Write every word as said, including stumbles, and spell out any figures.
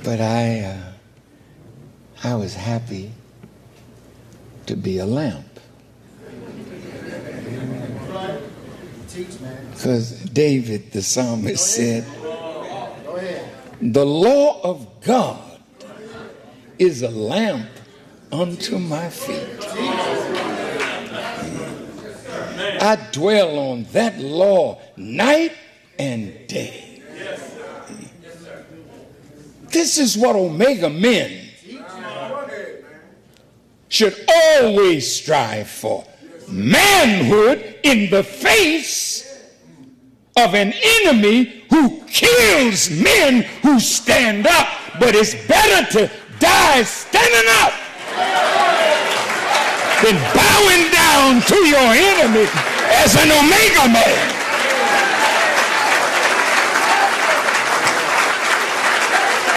But I, uh, I was happy to be a lamp. Because David, the psalmist, said, the law of God is a lamp unto my feet. I dwell on that law night and day. This is what Omega men should always strive for. Manhood in the face of an enemy who kills men who stand up. But it's better to die standing up than bowing down to your enemy as an Omega man.